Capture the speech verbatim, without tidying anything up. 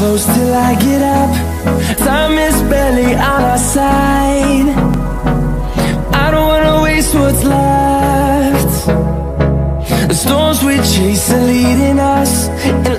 close till I get up. Time is barely on our side. I don't wanna waste what's left. The storms we chase are leading us, and